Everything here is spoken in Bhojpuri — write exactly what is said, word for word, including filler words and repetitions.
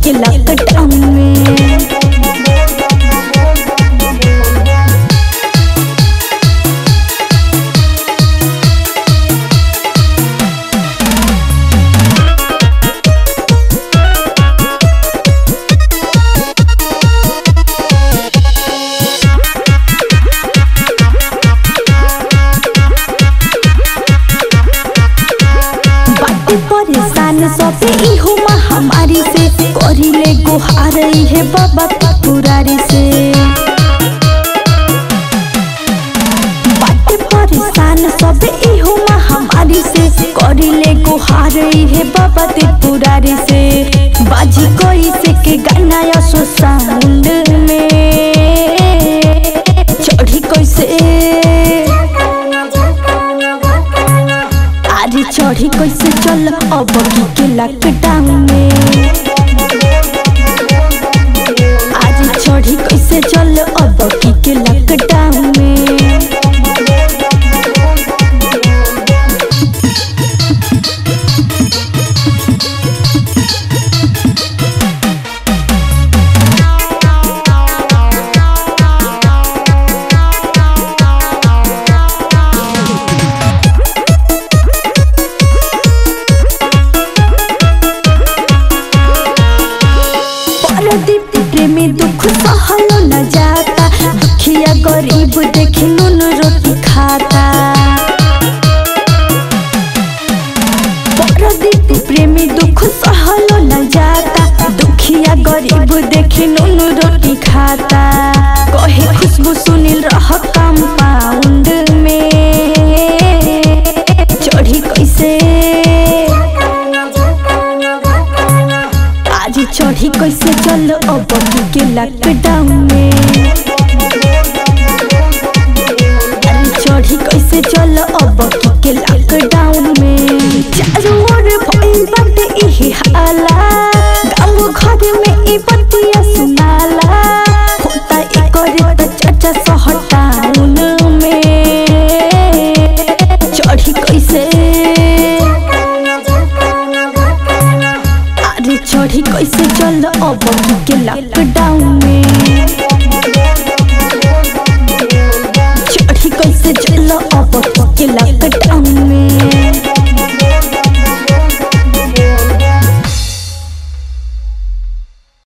के लॉकडाउन में। परेशान सब इहो महामारी से करिले गुहार है बाबा त्रिपुरारी से। बाटे परेशान सब इहो महामारी से करिले गुहार है बाबा त्रिपुरारी से। बाजी कोई से के गाना या सो साउंड में चढ़ी कैसे चढ़ी कैसे चल अब के लॉकडाउन में। आज चढ़ी कैसे चल अब के लॉकडाउन में। प्रेमी दुख सहलो न जाता, दुखिया गरीब देख नून रोटी खाता। परदीप प्रेमी दुख सहलो न जाता, दुखिया गरीब देख नून रोटी खाता। कहे खुशबू सुनील रह कंपाउंड में चढ़ी कैसे चढ़ी कैसे चल अब के लॉकडाउन में। चढ़ी कैसे चल अब